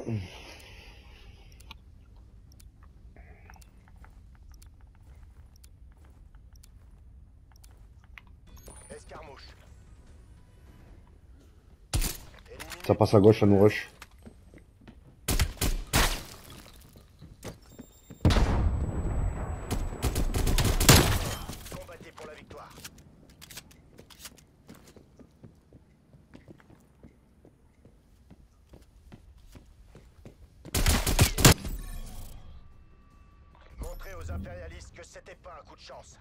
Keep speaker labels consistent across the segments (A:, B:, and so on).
A: Escarmouche.
B: Ça passe à gauche, ça nous rush.
A: Combattez pour la victoire. Montrez aux impérialistes que c'était pas un coup de chance.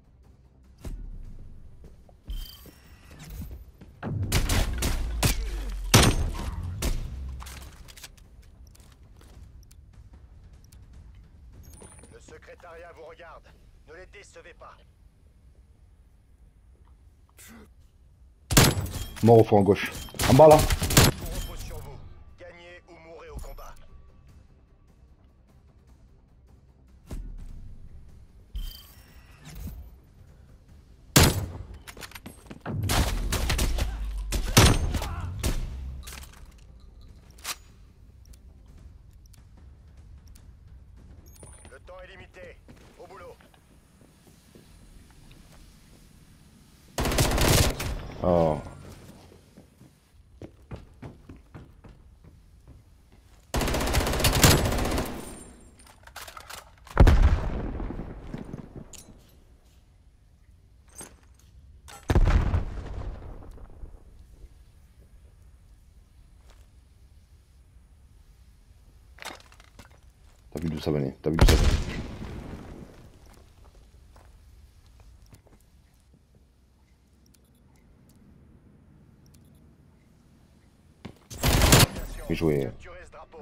A: Le secrétariat vous regarde. Ne les décevez pas.
B: Mort au fond à gauche. En bas là.
A: Tout repose sur vous. Gagnez ou mourrez au combat. Le temps est limité. Au boulot.
B: Oh. T'as vu d'où ça venait, t'as vu d'où ça venait. Bien joué.
A: Capturez ce drapeau.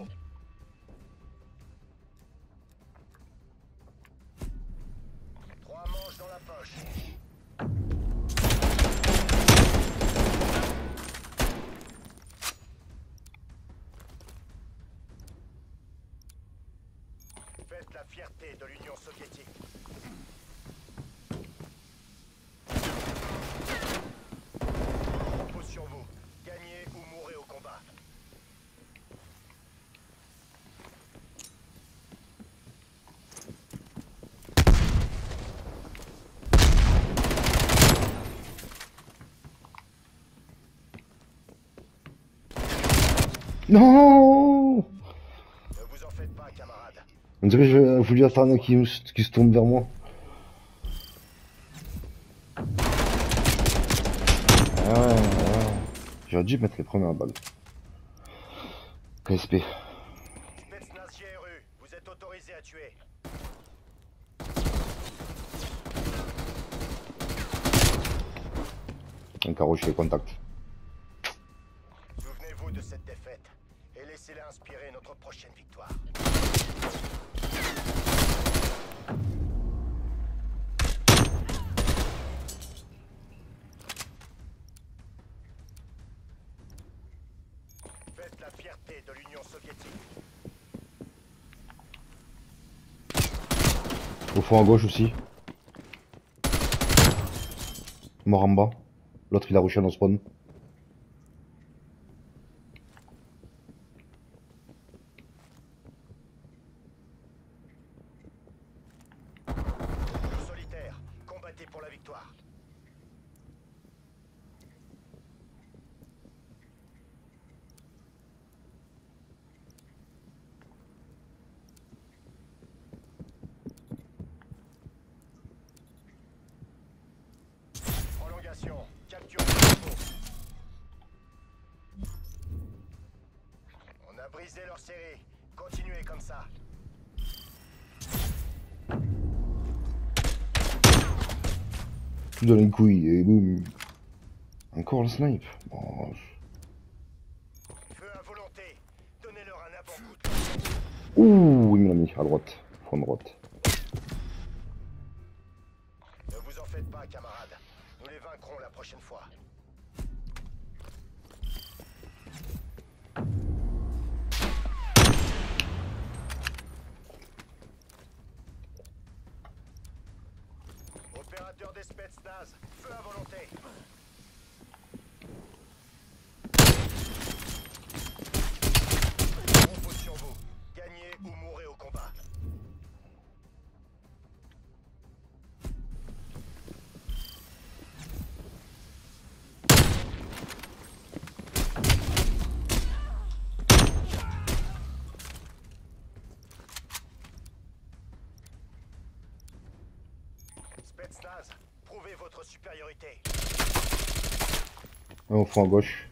A: Trois manches dans la poche. Faites la fierté de l'Union soviétique. Repose sur vous. Gagnez ou mourrez au combat.
B: Non.
A: Ne vous en faites pas, camarades.
B: On dirait que j'ai voulu attendre qu'il se tourne vers moi. J'aurais dû mettre les premières balles. KSP.
A: Spetsnaz GRU, vous êtes autorisé à tuer.
B: Un carreau, je fais contact.
A: Souvenez-vous de cette défaite et laissez-la inspirer notre prochaine victoire. Faites la fierté de l'Union soviétique.
B: Au fond à gauche aussi. Mort en bas. L'autre il a rushé dans spawn.
A: Solitaire, combattez pour la victoire. Prolongation, capture le drapeau. On a brisé leur série. Continuez comme ça.
B: Tout dans les couilles et boum. Encore le snipe. Oh.
A: Feu à volonté. Donnez-leur un avant-goût.
B: Ouh, il me l'a mis à droite. Front droite.
A: Ne vous en faites pas, camarades. Nous les vaincrons la prochaine fois. Opérateur des Spetsnaz, feu à volonté. On Spetsnaz, prouvez votre supériorité.
B: Un au fond à gauche.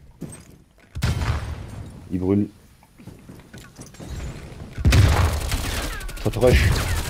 B: Il brûle. Ça te rush.